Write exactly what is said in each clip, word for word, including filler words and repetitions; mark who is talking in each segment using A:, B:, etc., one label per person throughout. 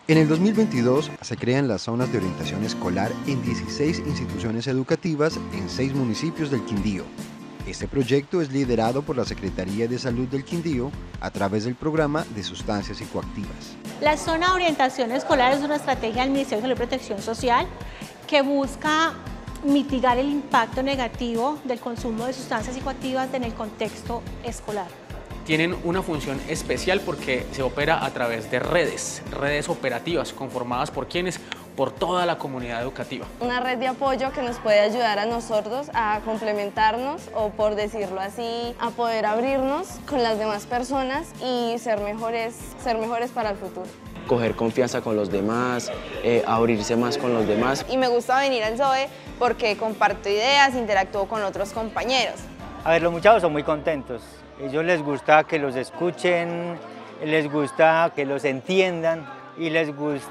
A: En el dos mil veintidós se crean las zonas de orientación escolar en dieciséis instituciones educativas en seis municipios del Quindío. Este proyecto es liderado por la Secretaría de Salud del Quindío a través del programa de sustancias psicoactivas.
B: La zona de orientación escolar es una estrategia del Ministerio de Salud y Protección Social que busca mitigar el impacto negativo del consumo de sustancias psicoactivas en el contexto escolar.
C: Tienen una función especial porque se opera a través de redes, redes operativas conformadas por quienes, por toda la comunidad educativa.
D: Una red de apoyo que nos puede ayudar a nosotros a complementarnos o, por decirlo así, a poder abrirnos con las demás personas y ser mejores, ser mejores para el futuro.
E: Coger confianza con los demás, eh, abrirse más con los demás.
F: Y me gusta venir al ZOE porque comparto ideas, interactúo con otros compañeros.
G: A ver, los muchachos son muy contentos. A ellos les gusta que los escuchen, les gusta que los entiendan y les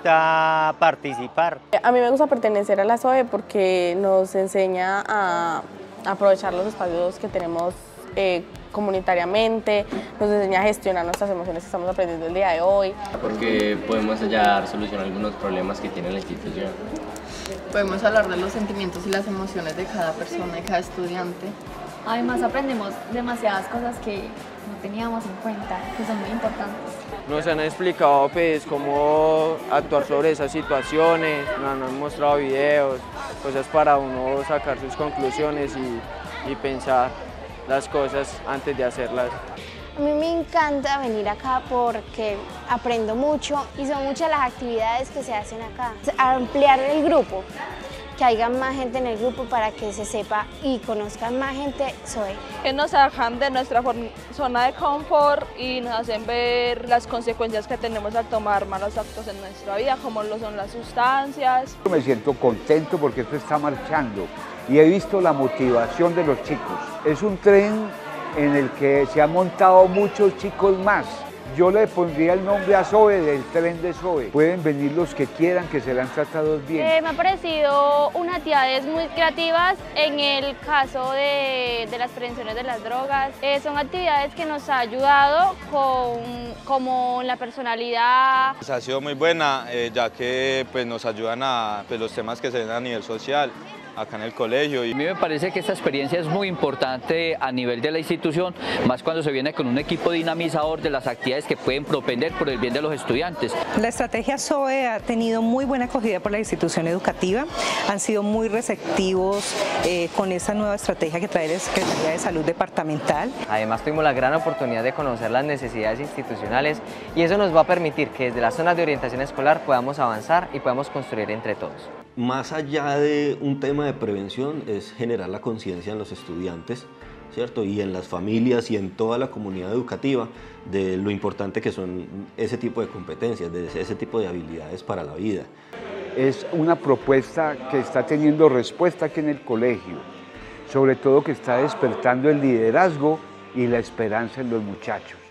G: gusta participar.
D: A mí me gusta pertenecer a la ZOE porque nos enseña a aprovechar los espacios que tenemos eh, comunitariamente, nos enseña a gestionar nuestras emociones que estamos aprendiendo el día de hoy.
H: Porque podemos hallar solución a algunos problemas que tiene la institución.
I: Podemos hablar de los sentimientos y las emociones de cada persona, de cada estudiante.
J: Además aprendemos demasiadas cosas que no teníamos en cuenta, que son muy importantes.
K: Nos han explicado pues cómo actuar sobre esas situaciones, nos han mostrado videos, cosas para uno sacar sus conclusiones y, y pensar las cosas antes de hacerlas.
L: A mí me encanta venir acá porque aprendo mucho y son muchas las actividades que se hacen acá. Ampliar el grupo, que haya más gente en el grupo para que se sepa y conozcan más gente ZOE.
M: Que nos sacan de nuestra zona de confort y nos hacen ver las consecuencias que tenemos al tomar malos actos en nuestra vida, como lo son las sustancias.
N: Me siento contento porque esto está marchando y he visto la motivación de los chicos. Es un tren en el que se han montado muchos chicos más. Yo le pondría el nombre a ZOE, del tren de ZOE. Pueden venir los que quieran, que serán tratados bien.
O: Eh, me ha parecido unas actividades muy creativas en el caso de, de las prevenciones de las drogas. Eh, son actividades que nos ha ayudado con como la personalidad.
P: Ha sido muy buena, eh, ya que pues, nos ayudan a pues, los temas que se ven a nivel social acá en el colegio.
Q: A mí me parece que esta experiencia es muy importante a nivel de la institución, más cuando se viene con un equipo dinamizador de las actividades que pueden propender por el bien de los estudiantes.
R: La estrategia ZOE ha tenido muy buena acogida por la institución educativa, han sido muy receptivos eh, con esta nueva estrategia que trae la Secretaría de Salud Departamental.
S: Además tuvimos la gran oportunidad de conocer las necesidades institucionales y eso nos va a permitir que desde las zonas de orientación escolar podamos avanzar y podamos construir entre todos.
T: Más allá de un tema de prevención es generar la conciencia en los estudiantes, ¿cierto? Y en las familias y en toda la comunidad educativa de lo importante que son ese tipo de competencias, de ese tipo de habilidades para la vida.
N: Es una propuesta que está teniendo respuesta aquí en el colegio, sobre todo que está despertando el liderazgo y la esperanza en los muchachos.